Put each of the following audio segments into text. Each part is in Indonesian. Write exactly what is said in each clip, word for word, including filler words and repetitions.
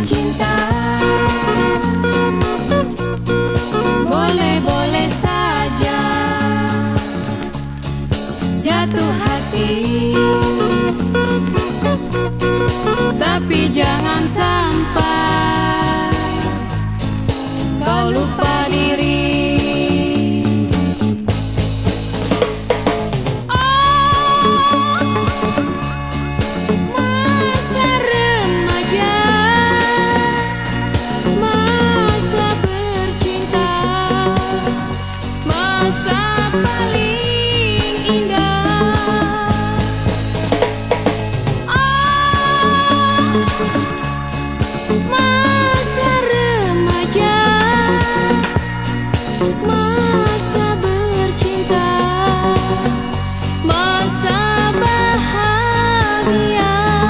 cinta, boleh-boleh saja jatuh hati, tapi jangan sampai kau lupa diri. Masa paling indah, oh, masa remaja, masa bercinta, masa bahagia.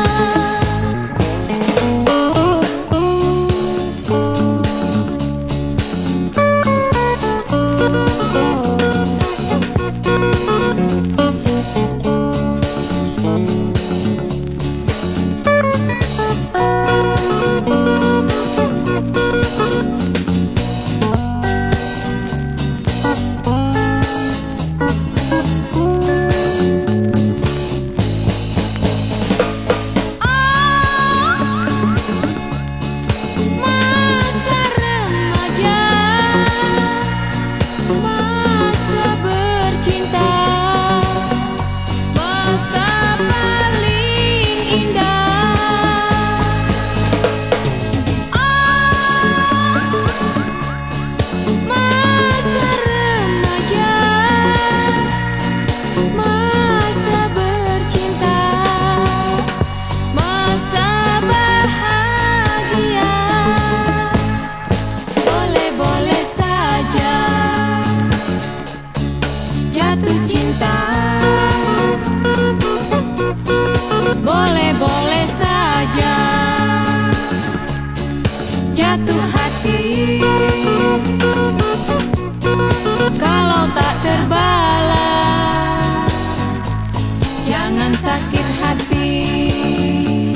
Jatuh cinta, boleh-boleh saja jatuh hati, kalau tak terbalas jangan sakit hati.